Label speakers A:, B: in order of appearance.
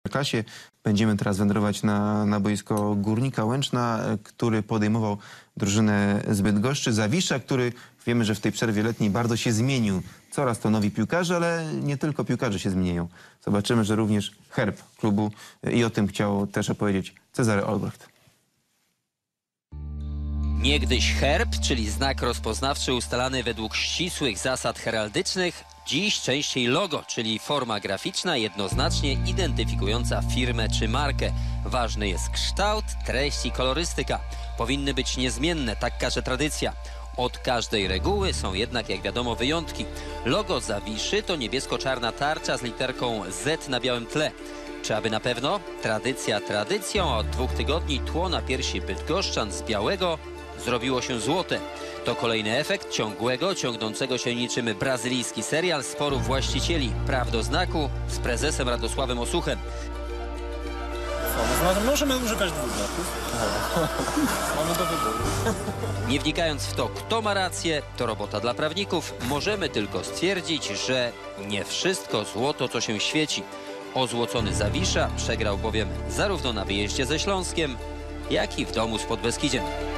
A: klasie. Będziemy teraz wędrować na boisko Górnika Łęczna, który podejmował drużynę z Bydgoszczy. Zawisza, który wiemy, że w tej przerwie letniej bardzo się zmienił. Coraz to nowi piłkarze, ale nie tylko piłkarze się zmieniają. Zobaczymy, że również herb klubu i o tym chciał też opowiedzieć Cezary Olbrecht.
B: Niegdyś herb, czyli znak rozpoznawczy ustalany według ścisłych zasad heraldycznych, dziś częściej logo, czyli forma graficzna jednoznacznie identyfikująca firmę czy markę. Ważny jest kształt, treść i kolorystyka. Powinny być niezmienne, tak każe tradycja. Od każdej reguły są jednak, jak wiadomo, wyjątki. Logo Zawiszy to niebiesko-czarna tarcza z literką Z na białym tle. Czy aby na pewno? Tradycja tradycją, a od 2 tygodni tło na piersi bydgoszczan z białego zrobiło się złote. To kolejny efekt ciągłego, ciągnącego się niczym brazylijski serial sporów właścicieli. Prawdo znaku z prezesem Radosławem Osuchem.
C: Możemy używać 2 znaków. Mamy do wyboru.
B: Nie wnikając w to, kto ma rację, to robota dla prawników. Możemy tylko stwierdzić, że nie wszystko złoto, co się świeci. Ozłocony Zawisza przegrał bowiem zarówno na wyjeździe ze Śląskiem, jak i w domu z Podbeskidziem.